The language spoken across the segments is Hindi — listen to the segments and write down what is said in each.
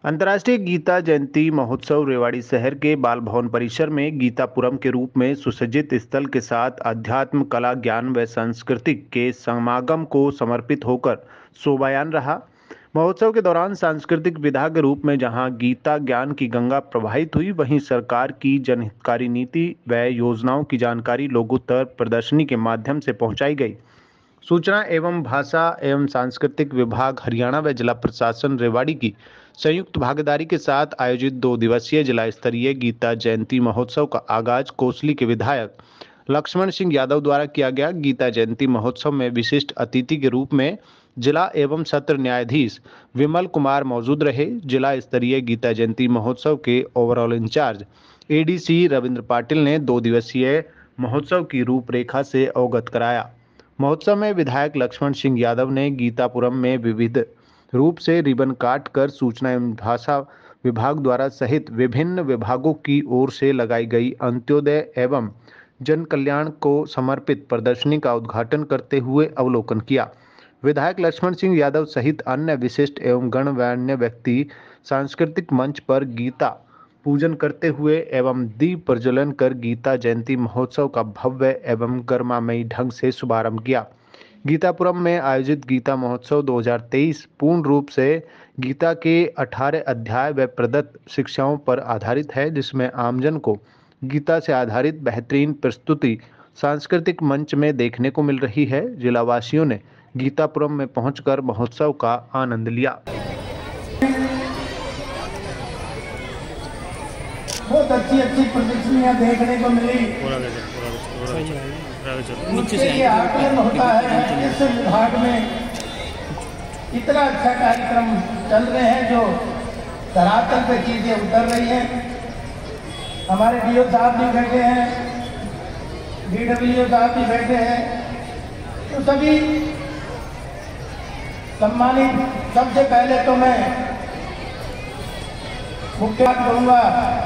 अंतर्राष्ट्रीय गीता जयंती महोत्सव रेवाड़ी शहर के बाल भवन परिसर में गीतापुरम के रूप में सुसज्जित स्थल के साथ अध्यात्म, कला, ज्ञान व सांस्कृतिक के समागम को समर्पित होकर शोभायान रहा। महोत्सव के दौरान सांस्कृतिक विधा के रूप में जहां गीता ज्ञान की गंगा प्रवाहित हुई, वहीं सरकार की जनहितकारी नीति व योजनाओं की जानकारी लोगों तक प्रदर्शनी के माध्यम से पहुंचाई गई। सूचना एवं भाषा एवं सांस्कृतिक विभाग हरियाणा व जिला प्रशासन रेवाड़ी की संयुक्त भागीदारी के साथ आयोजित 2 दिवसीय जिला स्तरीय गीता जयंती महोत्सव का आगाज कोसली के विधायक लक्ष्मण सिंह यादव द्वारा किया गया। गीता जयंती महोत्सव में विशिष्ट अतिथि के रूप में जिला एवं सत्र न्यायाधीश विमल कुमार मौजूद रहे। जिला स्तरीय गीता जयंती महोत्सव के overall incharge ADC Ravindra Patil ने 2 दिवसीय महोत्सव की रूपरेखा से अवगत कराया। महोत्सव में विधायक लक्ष्मण सिंह यादव ने गीतापुरम में विविध रूप से रिबन काट कर सूचना एवं भाषा विभाग द्वारा सहित विभिन्न विभागों की ओर से लगाई गई अंत्योदय एवं जन कल्याण को समर्पित प्रदर्शनी का उद्घाटन करते हुए अवलोकन किया। विधायक लक्ष्मण सिंह यादव सहित अन्य विशिष्ट एवं गणमान्य व्यक्ति सांस्कृतिक मंच पर गीता पूजन करते हुए एवं दीप प्रज्वलन कर गीता जयंती महोत्सव का भव्य एवं गरिमामयी ढंग से शुभारंभ किया। गीतापुरम में आयोजित गीता महोत्सव 2023 पूर्ण रूप से गीता के 18 अध्याय व प्रदत्त शिक्षाओं पर आधारित है, जिसमें आमजन को गीता से आधारित बेहतरीन प्रस्तुति सांस्कृतिक मंच में देखने को मिल रही है। जिलावासियों ने गीतापुरम में पहुंचकर महोत्सव का आनंद लिया। बहुत अच्छी प्रदर्शनियाँ देखने को मिली। नीचे ये आकलन होता है इस विभाग में इतना अच्छा कार्यक्रम चल रहे हैं, जो धरातल पे चीजें उतर रही हैं। हमारे डीओ साहब भी बैठे हैं, डीडब्ल्यू साहब भी बैठे हैं, तो सभी सम्मानित। सबसे पहले तो मैं मुख्य बात करूँगा,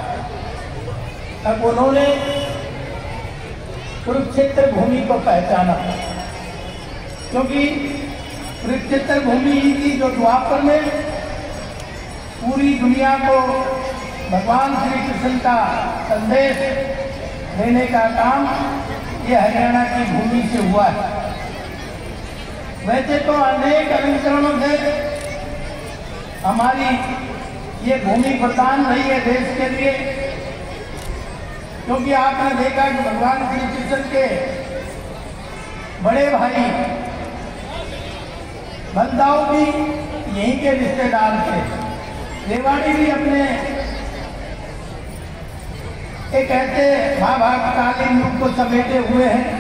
अब उन्होंने कुरुक्षेत्र भूमि को पहचाना, क्योंकि कुरुक्षेत्र भूमि ही थी जो द्वापर में पूरी दुनिया को भगवान श्री कृष्ण का संदेश देने का काम ये हरियाणा की भूमि से हुआ है। वैसे तो अनेक अलंकरणों से हमारी ये भूमि प्रदान रही है देश के लिए, क्योंकि आपने देखा कि भगवान श्री कृष्ण के बड़े भाई बलदाऊ भी यहीं के रिश्तेदार थे। रेवाड़ी भी अपने एक ऐसे महाभारतकालीन युग को समेटे हुए हैं